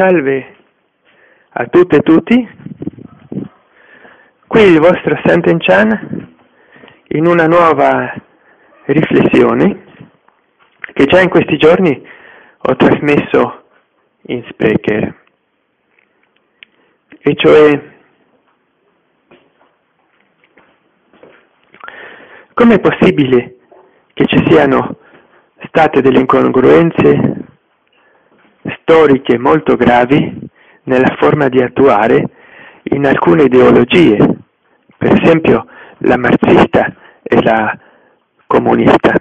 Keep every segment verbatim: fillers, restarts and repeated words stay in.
Salve a tutte e tutti, qui il vostro Santen Chan in una nuova riflessione che già in questi giorni ho trasmesso in Spreaker, e cioè com'è possibile che ci siano state delle incongruenze storiche molto gravi nella forma di attuare in alcune ideologie, per esempio la marxista e la comunista,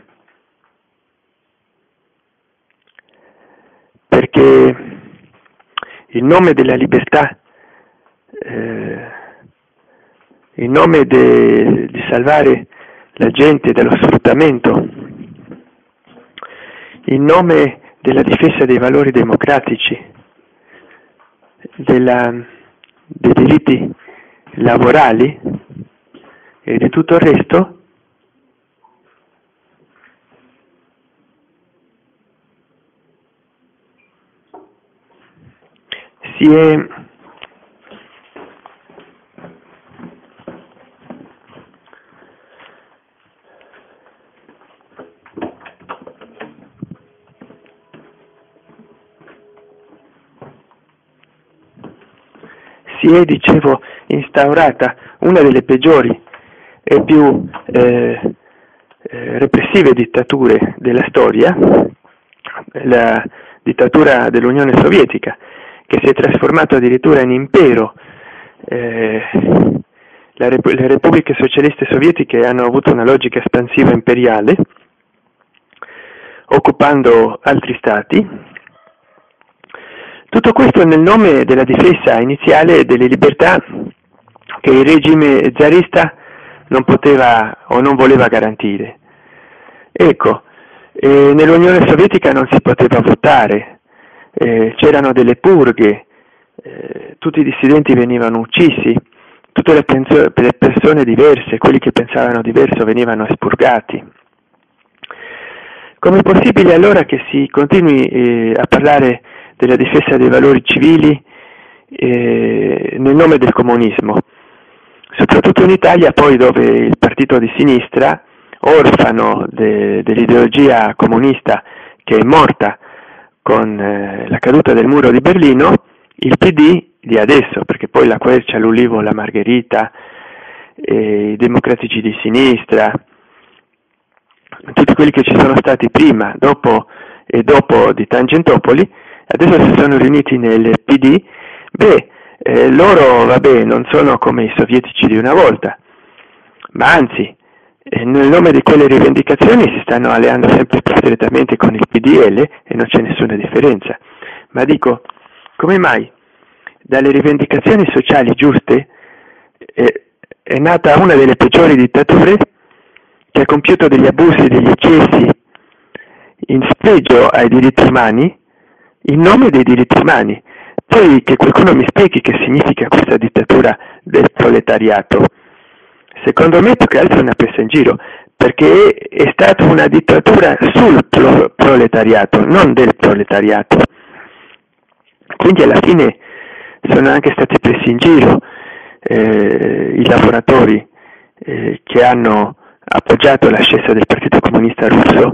perché in nome della libertà, eh, in nome de, di salvare la gente dallo sfruttamento, in nome della difesa dei valori democratici, della, dei diritti lavorali e di tutto il resto, si è si è, dicevo, instaurata una delle peggiori e più eh, eh, repressive dittature della storia, la dittatura dell'Unione Sovietica, che si è trasformata addirittura in impero. Eh, la rep- le repubbliche socialiste sovietiche hanno avuto una logica espansiva imperiale, occupando altri stati. Tutto questo nel nome della difesa iniziale delle libertà che il regime zarista non poteva o non voleva garantire. Ecco, eh, nell'Unione Sovietica non si poteva votare, eh, c'erano delle purghe, eh, tutti i dissidenti venivano uccisi, tutte le, penso- le persone diverse, quelli che pensavano diverso venivano espurgati. Com'è possibile allora che si continui eh, a parlare della difesa dei valori civili eh, nel nome del comunismo, soprattutto in Italia, poi, dove il partito di sinistra, orfano de, dell'ideologia comunista che è morta con eh, la caduta del muro di Berlino, il P D di adesso, perché poi la Quercia, l'Ulivo, la Margherita, eh, i democratici di sinistra, tutti quelli che ci sono stati prima, dopo e dopo di Tangentopoli, adesso si sono riuniti nel P D. Beh, eh, loro, vabbè, non sono come i sovietici di una volta, ma anzi, eh, nel nome di quelle rivendicazioni si stanno alleando sempre più strettamente con il P D L e non c'è nessuna differenza. Ma dico, come mai dalle rivendicazioni sociali giuste eh, è nata una delle peggiori dittature che ha compiuto degli abusi e degli eccessi in spregio ai diritti umani, in nome dei diritti umani? Poi che qualcuno mi spieghi che significa questa dittatura del proletariato. Secondo me più che altro è una presa in giro, perché è stata una dittatura sul pro- proletariato, non del proletariato. Quindi alla fine sono anche stati presi in giro eh, i lavoratori eh, che hanno appoggiato l'ascesa del Partito Comunista Russo.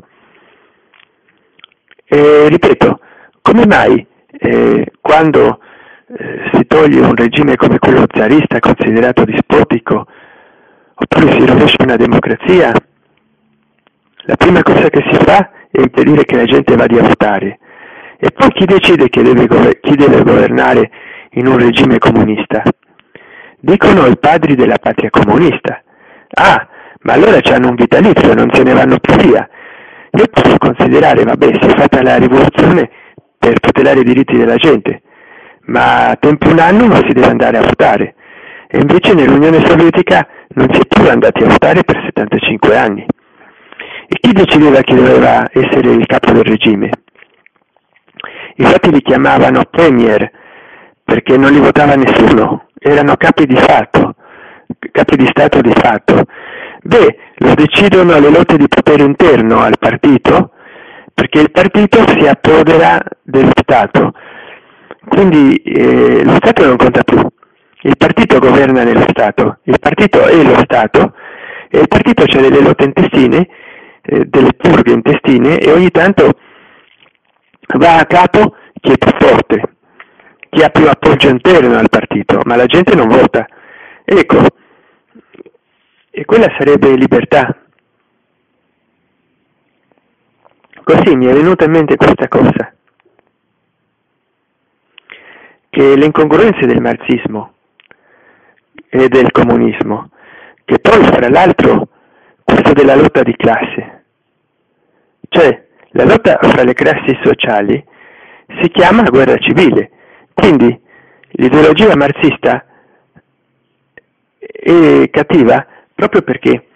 E ripeto, come mai eh, quando eh, si toglie un regime come quello zarista, considerato dispotico, oppure si rovescia una democrazia, la prima cosa che si fa è impedire che la gente vada a votare, e poi chi decide che deve gover- chi deve governare in un regime comunista? Dicono i padri della patria comunista. Ah, ma allora c'hanno un vitalizio, non se ne vanno più via. Io posso considerare, vabbè, si è fatta la rivoluzione per tutelare i diritti della gente, ma tempo un anno non si deve andare a votare, e invece nell'Unione Sovietica non si è più andati a votare per settantacinque anni. E chi decideva chi doveva essere il capo del regime? Infatti li chiamavano premier, perché non li votava nessuno, erano capi di fatto, capi di Stato di fatto. Beh, lo decidono le lotte di potere interno al partito, perché il partito si appodera dello Stato, quindi eh, lo Stato non conta più, il partito governa nello Stato, il partito è lo Stato e il partito c'ha delle lotte intestine, eh, delle purghe intestine e ogni tanto va a capo chi è più forte, chi ha più appoggio interno al partito, ma la gente non vota. Ecco, e quella sarebbe libertà. Così mi è venuta in mente questa cosa, che le incongruenze del marxismo e del comunismo, che poi fra l'altro questo della lotta di classe, cioè la lotta fra le classi sociali si chiama guerra civile, quindi l'ideologia marxista è cattiva proprio perché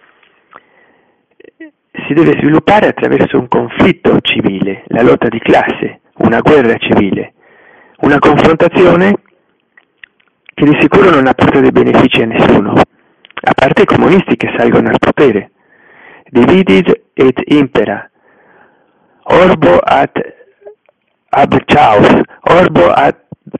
si deve sviluppare attraverso un conflitto civile, la lotta di classe, una guerra civile, una confrontazione che di sicuro non apporta dei benefici a nessuno, a parte i comunisti che salgono al potere. Dividit et impera, orbo ad abchaus, orbo ad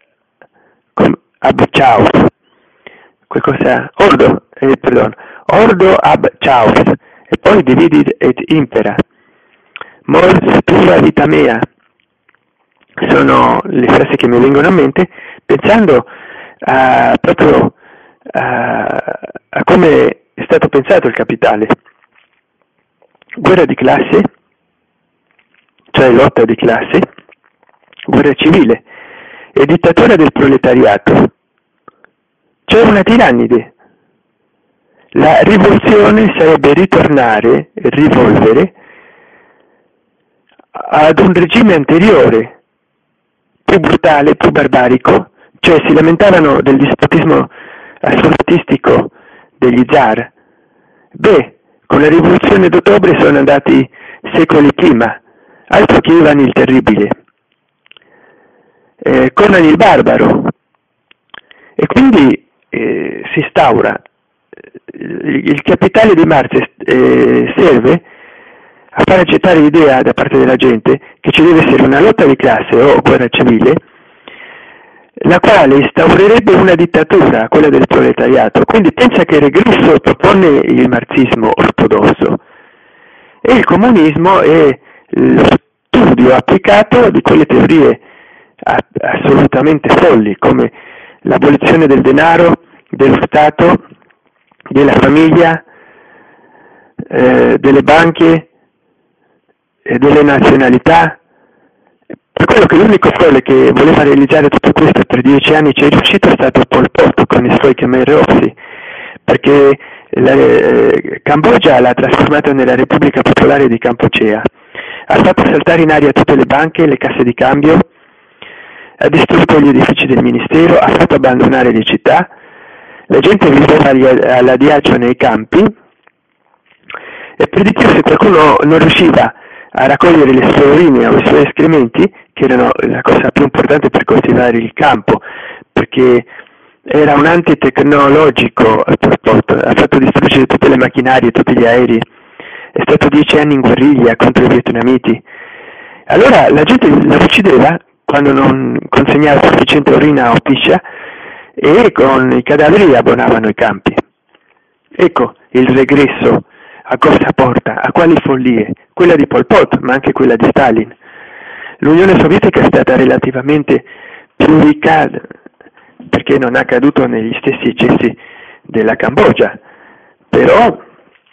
abchaus, qualcosa, ordo, eh, perdon, ordo abchaus, e poi dividit et impera, mors pura vita mea, sono le frasi che mi vengono a mente pensando a, proprio a, a come è stato pensato il capitale. Guerra di classe, cioè lotta di classe, guerra civile e dittatura del proletariato, cioè una tirannide. La rivoluzione sarebbe ritornare, rivolvere ad un regime anteriore, più brutale, più barbarico, cioè si lamentavano del dispotismo assolutistico degli zar. Beh, con la rivoluzione d'ottobre sono andati secoli prima, altro che Ivan il Terribile, eh, Conan il Barbaro, e quindi eh, si instaura. Il capitale di Marx eh, serve a far accettare l'idea da parte della gente che ci deve essere una lotta di classe o guerra civile, la quale instaurerebbe una dittatura, quella del proletariato. Quindi pensa che Regrusso propone il marxismo ortodosso e il comunismo è lo studio applicato di quelle teorie assolutamente folli, come l'abolizione del denaro, dello Stato, della famiglia, eh, delle banche e delle nazionalità. Per quello che l'unico folle che voleva realizzare tutto questo per dieci anni ci è riuscito è stato Pol Pot con i suoi Khmer Rossi, perché la eh, Cambogia l'ha trasformata nella Repubblica Popolare di Kampuchea, ha fatto saltare in aria tutte le banche, le casse di cambio, ha distrutto gli edifici del ministero, ha fatto abbandonare le città, la gente viveva all'adiagio nei campi e per di più se qualcuno non riusciva a raccogliere le sue urine o i suoi escrementi, che erano la cosa più importante per coltivare il campo, perché era un antitecnologico, ha fatto distruggere tutte le macchinarie, tutti gli aerei, è stato dieci anni in guerriglia contro i vietnamiti. Allora la gente la uccideva quando non consegnava sufficiente urina o piscia e con i cadaveri abbonavano i campi. Ecco il regresso, a cosa porta, a quali follie, quella di Pol Pot, ma anche quella di Stalin. L'Unione Sovietica è stata relativamente più ricca perché non ha caduto negli stessi eccessi della Cambogia, però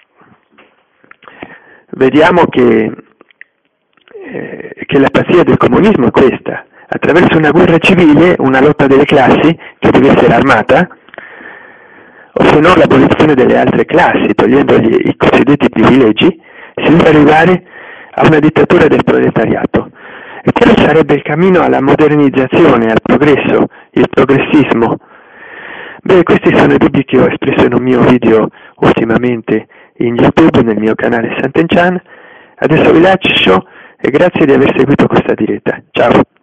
vediamo che, eh, che la pazzia del comunismo è questa: attraverso una guerra civile, una lotta delle classi che deve essere armata, o se no l'abolizione delle altre classi, togliendogli i cosiddetti privilegi, si deve arrivare a una dittatura del proletariato. E quello sarebbe il cammino alla modernizzazione, al progresso, il progressismo. Beh, questi sono i dubbi che ho espresso in un mio video ultimamente in YouTube, nel mio canale Sant'Enchan. Adesso vi lascio e grazie di aver seguito questa diretta. Ciao!